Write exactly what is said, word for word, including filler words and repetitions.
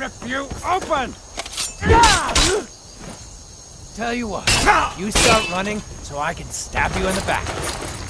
rip you open! Tell you what, you start running so I can stab you in the back.